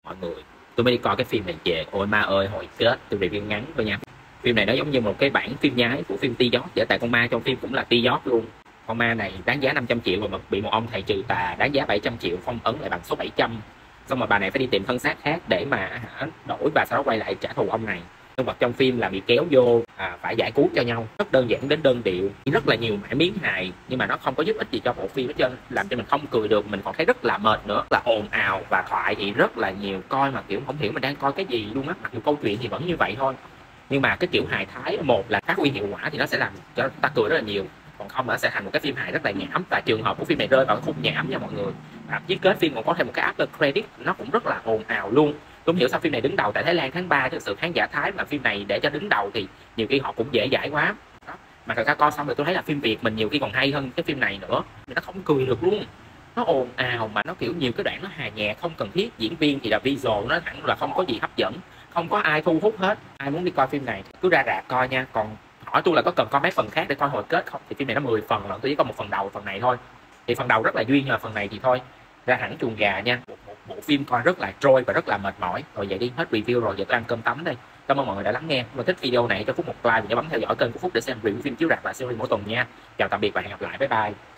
Mọi người, tôi mới đi coi cái phim này về. Ôi ma ơi, hồi kết tôi review ngắn thôi nha. Phim này nó giống như một cái bản phim nhái của phim Ti Giót vậy, tại con ma trong phim cũng là Ti Giót luôn. Con ma này đáng giá 500 triệu và bị một ông thầy trừ tà đáng giá 700 triệu phong ấn lại bằng số 700. Xong rồi bà này phải đi tìm thân xác khác để mà đổi, và sau đó quay lại trả thù ông này. Nhân vật trong phim là bị kéo vô phải giải cứu cho nhau, rất đơn giản đến đơn điệu, rất là nhiều mẻ miếng hài nhưng mà nó không có giúp ích gì cho bộ phim hết trơn, làm cho mình không cười được, mình còn thấy rất là mệt nữa, là ồn ào và thoại thì rất là nhiều, coi mà kiểu không hiểu mình đang coi cái gì luôn á, mặc dù câu chuyện thì vẫn như vậy thôi, nhưng mà cái kiểu hài thái, một là phát huy hiệu quả thì nó sẽ làm cho ta cười rất là nhiều, còn không nó sẽ thành một cái phim hài rất là nhảm. Và trường hợp của phim này rơi vào khúc nhảm nha mọi người. Và với kết phim còn có thêm một cái after credit, nó cũng rất là ồn ào luôn. Tôi không hiểu sao phim này đứng đầu tại Thái Lan tháng 3, thực sự khán giả Thái mà phim này để cho đứng đầu thì nhiều khi họ cũng dễ dãi quá đó. Mà thật ra coi xong rồi tôi thấy là phim Việt mình nhiều khi còn hay hơn cái phim này nữa, nó không cười được luôn, nó ồn ào mà nó kiểu nhiều cái đoạn nó hài nhạc không cần thiết, diễn viên thì là visual nó hẳn là không có gì hấp dẫn, không có ai thu hút hết. Ai muốn đi coi phim này cứ ra rạp coi nha, còn hỏi tôi là có cần coi mấy phần khác để coi hồi kết không, thì phim này nó 10 phần rồi, tôi chỉ có một phần đầu phần này thôi, thì phần đầu rất là duyên, nhưng mà phần này thì thôi, ra hẳn chuồng gà nha. Một bộ phim coi rất là trôi và rất là mệt mỏi. Rồi vậy đi, hết review rồi, giờ tôi ăn cơm tắm đây. Cảm ơn mọi người đã lắng nghe. Nếu thích video này cho Phúc một like và nhớ bấm theo dõi kênh của Phúc để xem review phim chiếu rạp và series mỗi tuần nha. Chào tạm biệt và hẹn gặp lại, bye bye.